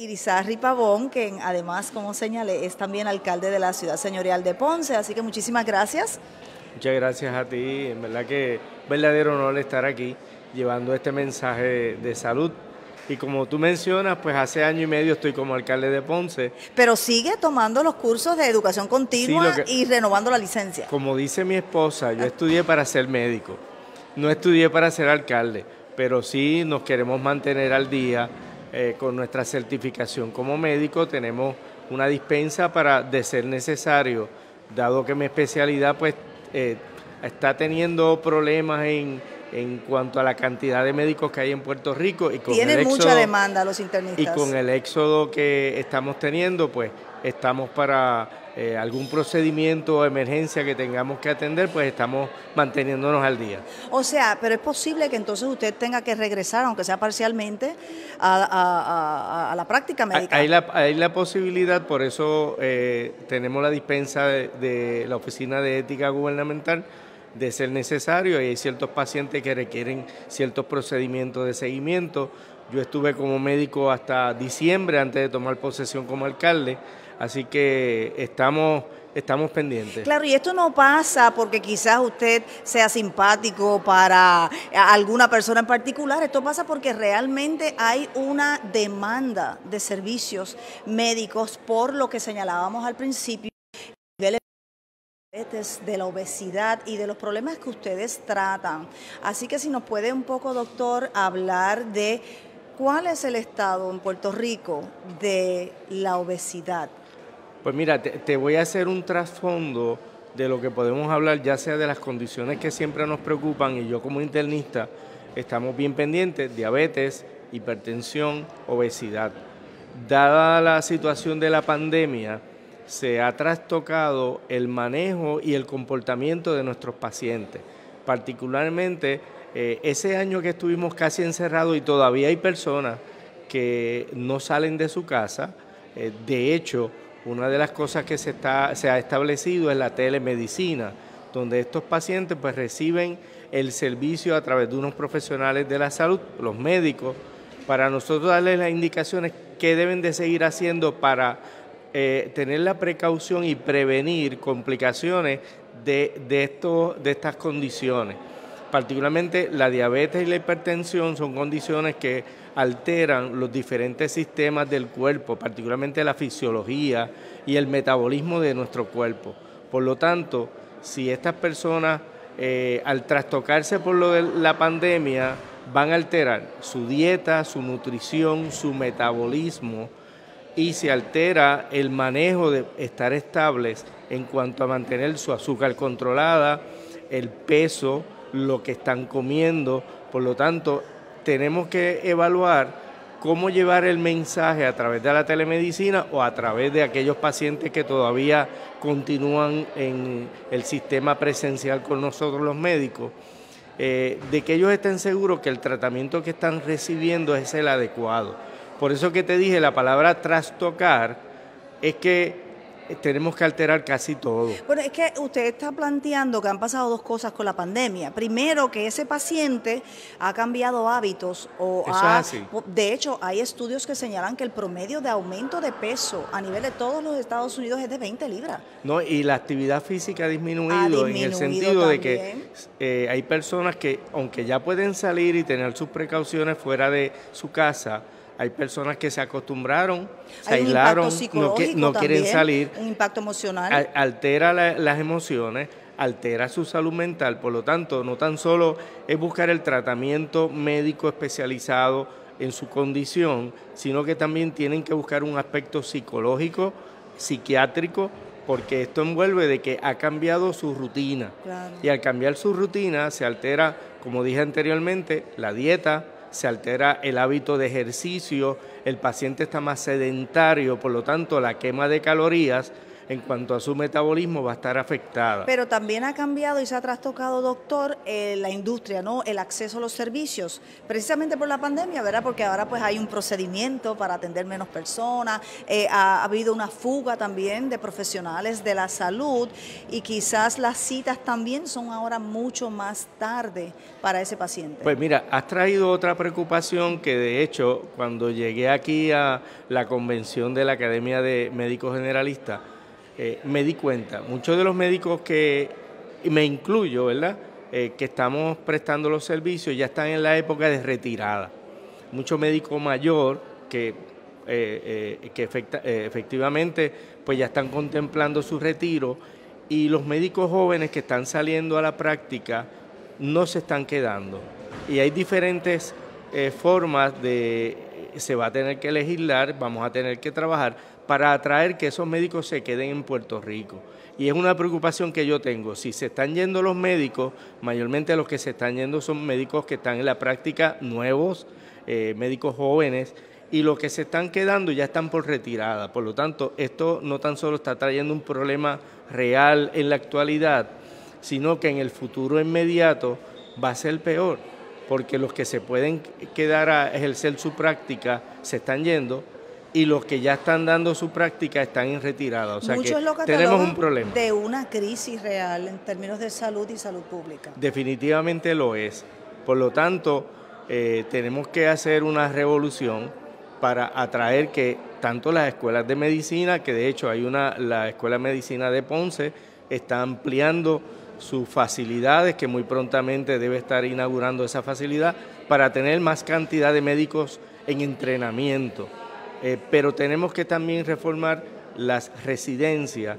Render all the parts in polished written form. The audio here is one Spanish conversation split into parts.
Irizarry Pavón, que además, como señalé, es también alcalde de la ciudad señorial de Ponce. Así que muchísimas gracias. Muchas gracias a ti, en verdad que verdadero honor estar aquí llevando este mensaje de salud. Y como tú mencionas, pues hace año y medio estoy como alcalde de Ponce. Pero sigue tomando los cursos de educación continua y renovando la licencia. Como dice mi esposa, yo estudié para ser médico, no estudié para ser alcalde, pero sí nos queremos mantener al día con nuestra certificación como médico. Tenemos una dispensa para, de ser necesario, dado que mi especialidad pues está teniendo problemas en cuanto a la cantidad de médicos que hay en Puerto Rico. Y con tienen mucha demanda los internistas. Y con el éxodo que estamos teniendo, pues estamos para algún procedimiento o emergencia que tengamos que atender, pues estamos manteniéndonos al día. O sea, pero es posible que entonces usted tenga que regresar, aunque sea parcialmente, a la práctica médica. Hay la posibilidad, por eso tenemos la dispensa de la Oficina de Ética Gubernamental, de ser necesario, y hay ciertos pacientes que requieren ciertos procedimientos de seguimiento. Yo estuve como médico hasta diciembre antes de tomar posesión como alcalde, así que estamos pendientes. Claro, y esto no pasa porque quizás usted sea simpático para alguna persona en particular, esto pasa porque realmente hay una demanda de servicios médicos por lo que señalábamos al principio, de la obesidad y de los problemas que ustedes tratan. Así que si nos puede un poco, doctor, hablar de cuál es el estado en Puerto Rico de la obesidad. Pues mira, te voy a hacer un trasfondo de lo que podemos hablar, ya sea de las condiciones que siempre nos preocupan, y yo como internista estamos bien pendientes: diabetes, hipertensión, obesidad. Dada la situación de la pandemia, se ha trastocado el manejo y el comportamiento de nuestros pacientes. Particularmente, ese año que estuvimos casi encerrados y todavía hay personas que no salen de su casa. De hecho, una de las cosas que se ha establecido es la telemedicina, donde estos pacientes pues reciben el servicio a través de unos profesionales de la salud, los médicos, para nosotros darles las indicaciones que deben de seguir haciendo para tener la precaución y prevenir complicaciones de estas condiciones. Particularmente la diabetes y la hipertensión son condiciones que alteran los diferentes sistemas del cuerpo, particularmente la fisiología y el metabolismo de nuestro cuerpo. Por lo tanto, si estas personas al trastocarse por lo de la pandemia van a alterar su dieta, su nutrición, su metabolismo, y se altera el manejo de estar estables en cuanto a mantener su azúcar controlada, el peso, lo que están comiendo. Por lo tanto, tenemos que evaluar cómo llevar el mensaje a través de la telemedicina o a través de aquellos pacientes que todavía continúan en el sistema presencial con nosotros los médicos, de que ellos estén seguros que el tratamiento que están recibiendo es el adecuado. Por eso que te dije, la palabra trastocar es que tenemos que alterar casi todo. Bueno, es que usted está planteando que han pasado dos cosas con la pandemia. Primero, que ese paciente ha cambiado hábitos Eso es así. De hecho, hay estudios que señalan que el promedio de aumento de peso a nivel de todos los Estados Unidos es de 20 libras. No, y la actividad física ha disminuido en el sentido también de que hay personas que, aunque ya pueden salir y tener sus precauciones fuera de su casa, hay personas que se acostumbraron, se aislaron, no quieren salir. Un impacto emocional. Altera las emociones, altera su salud mental. Por lo tanto, no tan solo es buscar el tratamiento médico especializado en su condición, sino que también tienen que buscar un aspecto psicológico, psiquiátrico, porque esto envuelve de que ha cambiado su rutina. Claro. Y al cambiar su rutina se altera, como dije anteriormente, la dieta, se altera el hábito de ejercicio, el paciente está más sedentario, por lo tanto la quema de calorías en cuanto a su metabolismo va a estar afectada. Pero también ha cambiado y se ha trastocado, doctor, la industria, ¿no? El acceso a los servicios, precisamente por la pandemia, ¿verdad? Porque ahora pues hay un procedimiento para atender menos personas, ha habido una fuga también de profesionales de la salud y quizás las citas también son ahora mucho más tarde para ese paciente. Pues mira, has traído otra preocupación que de hecho cuando llegué aquí a la convención de la Academia de Médicos Generalistas, me di cuenta, muchos de los médicos que, y me incluyo, ¿verdad?, que estamos prestando los servicios ya están en la época de retirada. Mucho médico mayor que efectivamente pues ya están contemplando su retiro y los médicos jóvenes que están saliendo a la práctica no se están quedando. Y hay diferentes formas se va a tener que legislar, vamos a tener que trabajar para atraer que esos médicos se queden en Puerto Rico. Y es una preocupación que yo tengo. Si se están yendo los médicos, mayormente los que se están yendo son médicos que están en la práctica nuevos, médicos jóvenes, y los que se están quedando ya están por retirada. Por lo tanto, esto no tan solo está trayendo un problema real en la actualidad, sino que en el futuro inmediato va a ser peor, porque los que se pueden quedar a ejercer su práctica se están yendo y los que ya están dando su práctica están en retirada. O sea que tenemos un problema. De una crisis real en términos de salud y salud pública. Definitivamente lo es. Por lo tanto, tenemos que hacer una revolución para atraer que tanto las escuelas de medicina, que de hecho hay la Escuela de Medicina de Ponce, está ampliando sus facilidades, que muy prontamente debe estar inaugurando esa facilidad para tener más cantidad de médicos en entrenamiento. Pero tenemos que también reformar las residencias,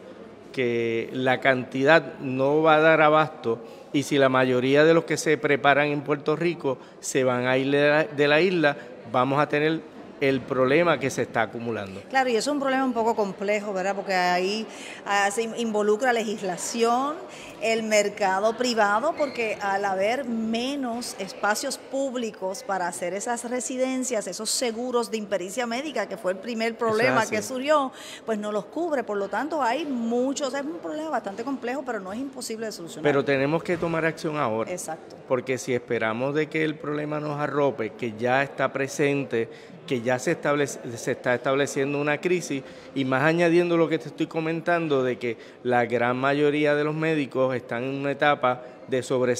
que la cantidad no va a dar abasto y si la mayoría de los que se preparan en Puerto Rico se van a ir de la isla, vamos a tener el problema que se está acumulando. Claro, y eso es un problema un poco complejo, ¿verdad? Porque ahí se involucra legislación, el mercado privado, porque al haber menos espacios públicos para hacer esas residencias, esos seguros de impericia médica, que fue el primer problema que surgió, pues no los cubre. Por lo tanto, hay muchos, es un problema bastante complejo, pero no es imposible de solucionar. Pero tenemos que tomar acción ahora. Exacto. Porque si esperamos de que el problema nos arrope, que ya está presente, que ya se está estableciendo una crisis, y más añadiendo lo que te estoy comentando de que la gran mayoría de los médicos están en una etapa de sobre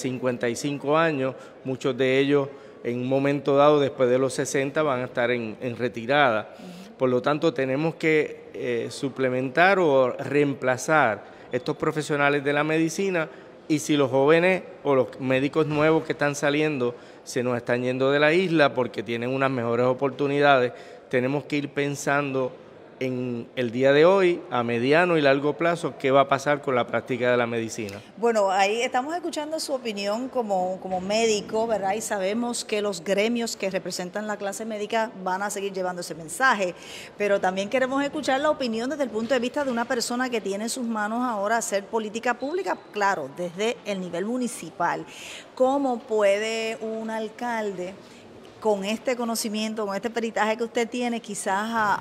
55 años, muchos de ellos en un momento dado después de los 60 van a estar en retirada. Por lo tanto, tenemos que suplementar o reemplazar estos profesionales de la medicina, y si los jóvenes o los médicos nuevos que están saliendo se nos están yendo de la isla porque tienen unas mejores oportunidades, tenemos que ir pensando en el día de hoy, a mediano y largo plazo, qué va a pasar con la práctica de la medicina. Bueno, ahí estamos escuchando su opinión como médico, ¿verdad? Y sabemos que los gremios que representan la clase médica van a seguir llevando ese mensaje, pero también queremos escuchar la opinión desde el punto de vista de una persona que tiene en sus manos ahora hacer política pública, claro, desde el nivel municipal. ¿Cómo puede un alcalde, con este conocimiento, con este peritaje que usted tiene, quizás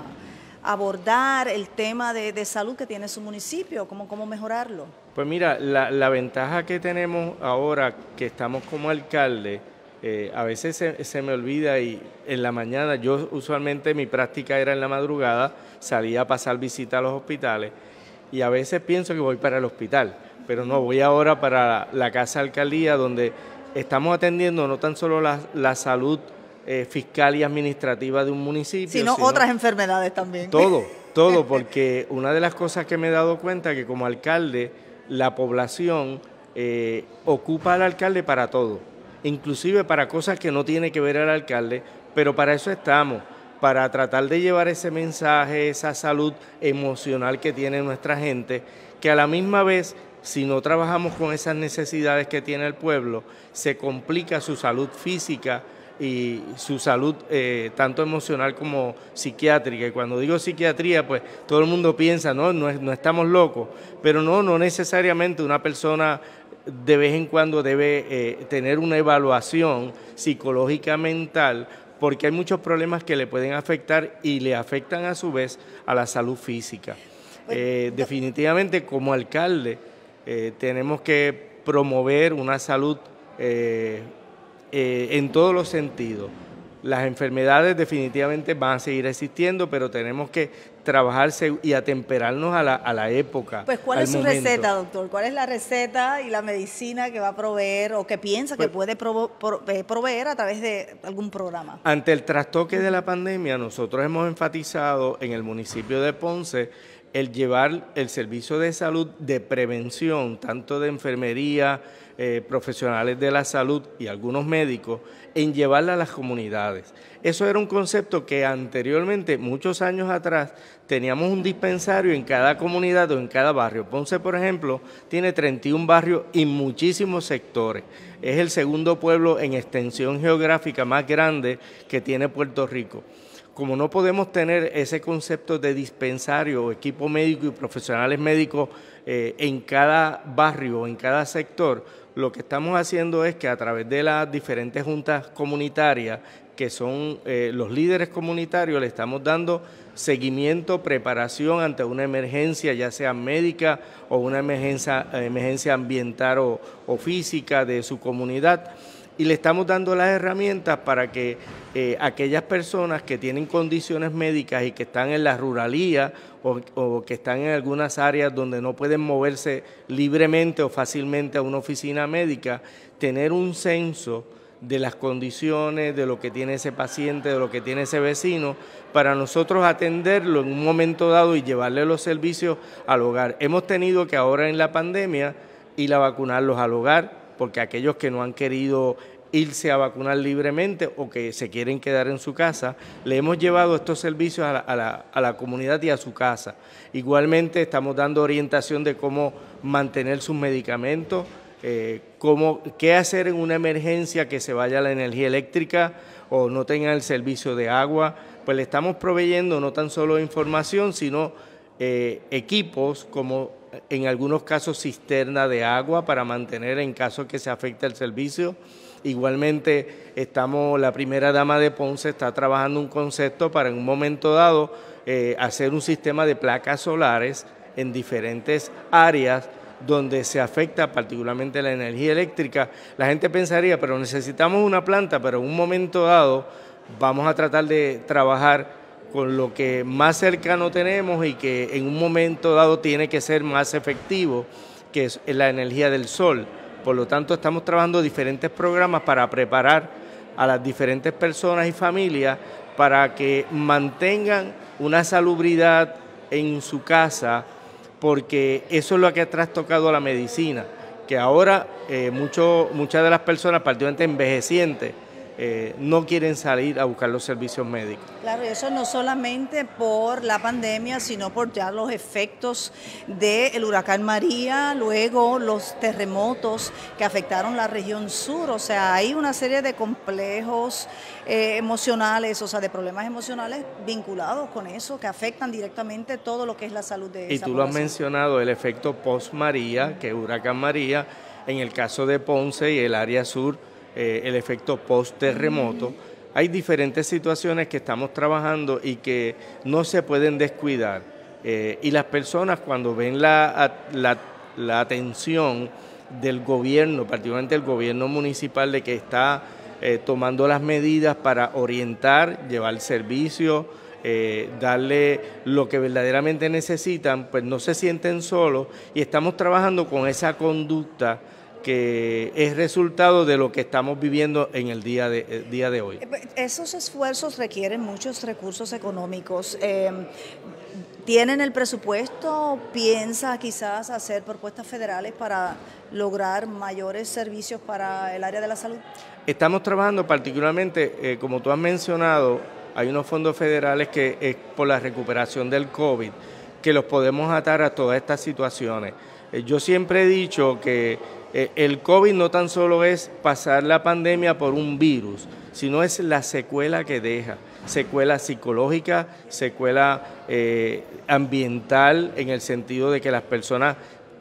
abordar el tema de salud que tiene su municipio? ¿Cómo mejorarlo? Pues mira, la ventaja que tenemos ahora que estamos como alcalde, a veces se me olvida, y en la mañana, yo usualmente mi práctica era en la madrugada, salía a pasar visita a los hospitales y a veces pienso que voy para el hospital, pero no, voy ahora para la casa de alcaldía, donde estamos atendiendo no tan solo la salud fiscal y administrativa de un municipio, sino otras enfermedades también. Todo, porque una de las cosas que me he dado cuenta es que como alcalde, la población ocupa al alcalde para todo, inclusive para cosas que no tiene que ver el alcalde, pero para eso estamos, para tratar de llevar ese mensaje, esa salud emocional que tiene nuestra gente, que a la misma vez, si no trabajamos con esas necesidades que tiene el pueblo, se complica su salud física y su salud tanto emocional como psiquiátrica. Y cuando digo psiquiatría, pues todo el mundo piensa, no estamos locos, pero no necesariamente una persona de vez en cuando debe tener una evaluación psicológica mental, porque hay muchos problemas que le pueden afectar y le afectan a su vez a la salud física. Definitivamente como alcalde tenemos que promover una salud en todos los sentidos. Las enfermedades definitivamente van a seguir existiendo, pero tenemos que trabajarse y atemperarnos a la época. Pues, ¿cuál es su receta, doctor? ¿Cuál es la receta y la medicina que va a proveer o que piensa que puede proveer a través de algún programa? Ante el trastoque de la pandemia, nosotros hemos enfatizado en el municipio de Ponce el llevar el servicio de salud de prevención, tanto de enfermería, profesionales de la salud y algunos médicos, en llevarla a las comunidades. Eso era un concepto que anteriormente, muchos años atrás, teníamos un dispensario en cada comunidad o en cada barrio. Ponce, por ejemplo, tiene 31 barrios y muchísimos sectores. Es el segundo pueblo en extensión geográfica más grande que tiene Puerto Rico. Como no podemos tener ese concepto de dispensario o equipo médico y profesionales médicos en cada barrio o en cada sector, lo que estamos haciendo es que a través de las diferentes juntas comunitarias, que son los líderes comunitarios, le estamos dando seguimiento, preparación ante una emergencia, ya sea médica o una emergencia ambiental o física de su comunidad. Y le estamos dando las herramientas para que aquellas personas que tienen condiciones médicas y que están en la ruralía o que están en algunas áreas donde no pueden moverse libremente o fácilmente a una oficina médica, tener un censo de las condiciones, de lo que tiene ese paciente, de lo que tiene ese vecino, para nosotros atenderlo en un momento dado y llevarle los servicios al hogar. Hemos tenido que ahora en la pandemia ir a vacunarlos al hogar, porque aquellos que no han querido irse a vacunar libremente o que se quieren quedar en su casa, le hemos llevado estos servicios a la comunidad y a su casa. Igualmente estamos dando orientación de cómo mantener sus medicamentos, qué hacer en una emergencia que se vaya la energía eléctrica o no tengan el servicio de agua. Pues le estamos proveyendo no tan solo información, sino equipos como en algunos casos cisterna de agua para mantener en caso que se afecte el servicio. Igualmente la primera dama de Ponce está trabajando un concepto para en un momento dado hacer un sistema de placas solares en diferentes áreas donde se afecta particularmente la energía eléctrica. La gente pensaría, pero necesitamos una planta, pero en un momento dado vamos a tratar de trabajar con lo que más cercano tenemos y que en un momento dado tiene que ser más efectivo, que es la energía del sol. Por lo tanto, estamos trabajando diferentes programas para preparar a las diferentes personas y familias para que mantengan una salubridad en su casa, porque eso es lo que ha trastocado a la medicina, que ahora muchas de las personas, particularmente envejecientes, no quieren salir a buscar los servicios médicos. Claro, y eso no solamente por la pandemia, sino por ya los efectos del huracán María, luego los terremotos que afectaron la región sur. O sea, hay una serie de complejos emocionales, o sea, de problemas emocionales vinculados con eso, que afectan directamente todo lo que es la salud de esa población. Y tú lo has mencionado, el efecto post-María, que es huracán María, en el caso de Ponce y el área sur, el efecto post-terremoto. Hay diferentes situaciones que estamos trabajando y que no se pueden descuidar. Y las personas cuando ven la atención del gobierno, particularmente el gobierno municipal, de que está tomando las medidas para orientar, llevar servicio, darle lo que verdaderamente necesitan, pues no se sienten solos y estamos trabajando con esa conducta que es resultado de lo que estamos viviendo en el día de hoy. Esos esfuerzos requieren muchos recursos económicos. ¿Tienen el presupuesto? ¿Piensa quizás hacer propuestas federales para lograr mayores servicios para el área de la salud? Estamos trabajando particularmente, como tú has mencionado, hay unos fondos federales que es por la recuperación del COVID, que los podemos atar a todas estas situaciones. Yo siempre he dicho que el COVID no tan solo es pasar la pandemia por un virus, sino es la secuela que deja, secuela psicológica, secuela ambiental, en el sentido de que las personas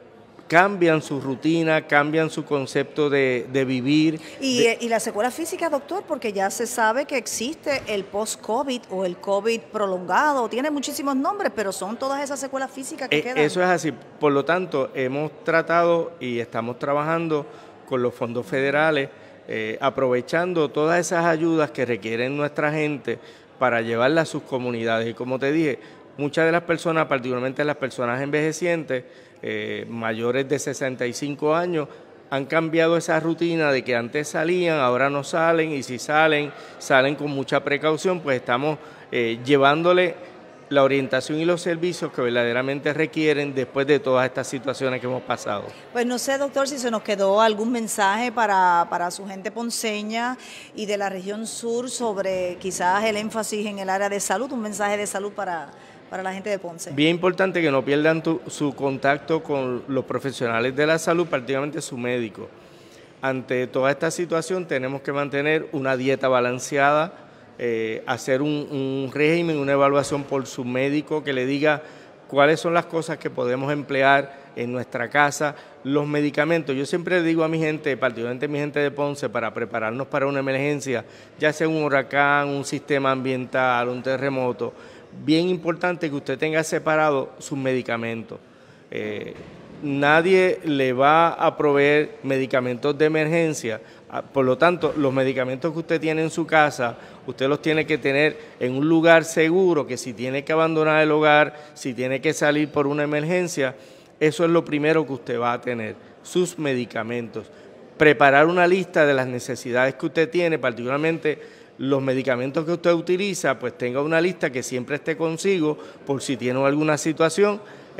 cambian su rutina, cambian su concepto de vivir. Y la secuela física, doctor, porque ya se sabe que existe el post-COVID o el COVID prolongado, tiene muchísimos nombres, pero son todas esas secuelas físicas que quedan. Eso es así, por lo tanto, hemos tratado y estamos trabajando con los fondos federales, aprovechando todas esas ayudas que requieren nuestra gente para llevarlas a sus comunidades. Y como te dije, muchas de las personas, particularmente las personas envejecientes, mayores de 65 años, han cambiado esa rutina de que antes salían, ahora no salen, y si salen, salen con mucha precaución, pues estamos llevándole la orientación y los servicios que verdaderamente requieren después de todas estas situaciones que hemos pasado. Pues no sé, doctor, si se nos quedó algún mensaje para su gente ponceña y de la región sur sobre quizás el énfasis en el área de salud, un mensaje de salud para la gente de Ponce. Bien importante que no pierdan su contacto con los profesionales de la salud, particularmente su médico. Ante toda esta situación tenemos que mantener una dieta balanceada, hacer un régimen, una evaluación por su médico que le diga cuáles son las cosas que podemos emplear en nuestra casa, los medicamentos. Yo siempre le digo a mi gente, particularmente a mi gente de Ponce, para prepararnos para una emergencia, ya sea un huracán, un sistema ambiental, un terremoto, bien importante que usted tenga separado sus medicamentos. Nadie le va a proveer medicamentos de emergencia, por lo tanto, los medicamentos que usted tiene en su casa, usted los tiene que tener en un lugar seguro, que si tiene que abandonar el hogar, si tiene que salir por una emergencia, eso es lo primero que usted va a tener, sus medicamentos. Preparar una lista de las necesidades que usted tiene, particularmente los medicamentos que usted utiliza, pues tenga una lista que siempre esté consigo por si tiene alguna situación,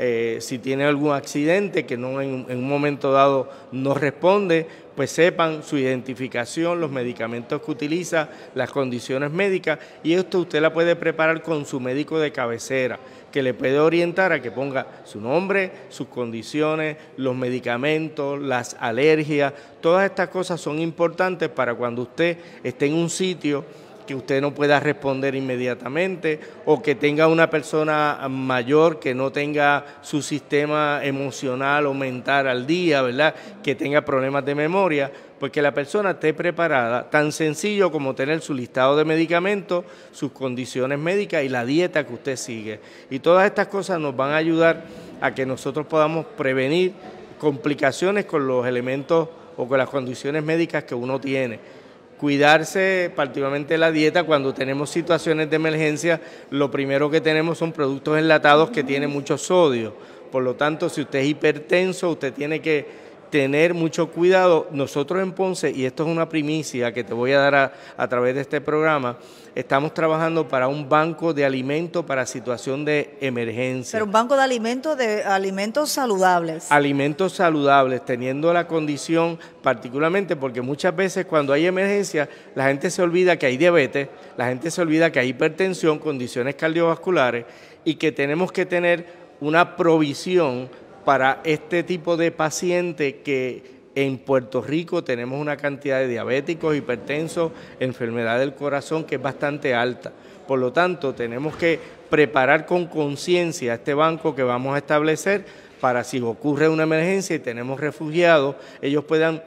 si tiene algún accidente que no en un momento dado no responde, pues sepan su identificación, los medicamentos que utiliza, las condiciones médicas, y esto usted la puede preparar con su médico de cabecera, que le puede orientar a que ponga su nombre, sus condiciones, los medicamentos, las alergias. Todas estas cosas son importantes para cuando usted esté en un sitio que usted no pueda responder inmediatamente, o que tenga una persona mayor que no tenga su sistema emocional o mental al día, ¿verdad? Que tenga problemas de memoria, pues que la persona esté preparada, tan sencillo como tener su listado de medicamentos, sus condiciones médicas y la dieta que usted sigue. Y todas estas cosas nos van a ayudar a que nosotros podamos prevenir complicaciones con los elementos o con las condiciones médicas que uno tiene. Cuidarse, particularmente la dieta, cuando tenemos situaciones de emergencia, lo primero que tenemos son productos enlatados que tienen mucho sodio. Por lo tanto, si usted es hipertenso, usted tiene que tener mucho cuidado. Nosotros en Ponce, y esto es una primicia que te voy a dar a través de este programa, estamos trabajando para un banco de alimentos para situación de emergencia. Pero un banco de alimentos saludables. Alimentos saludables, teniendo la condición, particularmente porque muchas veces cuando hay emergencia, la gente se olvida que hay diabetes, la gente se olvida que hay hipertensión, condiciones cardiovasculares, y que tenemos que tener una provisión para este tipo de paciente que en Puerto Rico tenemos una cantidad de diabéticos, hipertensos, enfermedad del corazón que es bastante alta. Por lo tanto, tenemos que preparar con conciencia este banco que vamos a establecer para si ocurre una emergencia y tenemos refugiados, ellos puedan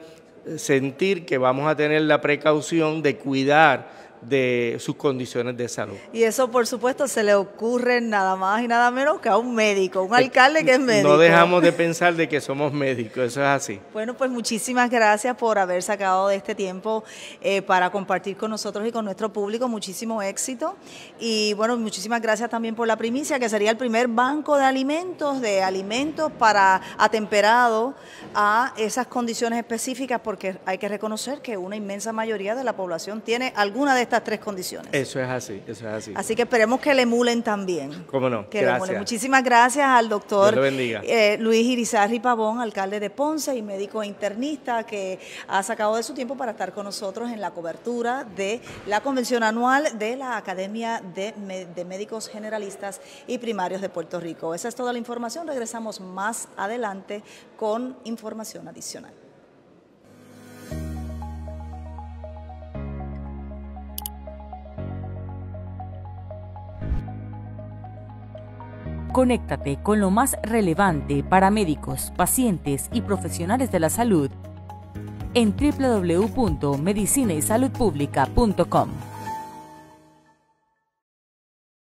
sentir que vamos a tener la precaución de cuidar de sus condiciones de salud. Y eso, por supuesto, se le ocurre nada más y nada menos que a un médico, un alcalde que es médico. No dejamos de pensar de que somos médicos, eso es así. Bueno, pues muchísimas gracias por haber sacado de este tiempo para compartir con nosotros y con nuestro público. Muchísimo éxito. Y bueno, muchísimas gracias también por la primicia, que sería el primer banco de alimentos para atemperado a esas condiciones específicas, porque hay que reconocer que una inmensa mayoría de la población tiene alguna de estas tres condiciones. Eso es así, eso es así. Así que esperemos que le emulen también. Cómo no, gracias. Muchísimas gracias al doctor Luis Irizarry Pavón, alcalde de Ponce y médico internista, que ha sacado de su tiempo para estar con nosotros en la cobertura de la convención anual de la Academia de Médicos Generalistas y Primarios de Puerto Rico. Esa es toda la información. Regresamos más adelante con información adicional. Conéctate con lo más relevante para médicos, pacientes y profesionales de la salud en www.medicinaysaludpublica.com.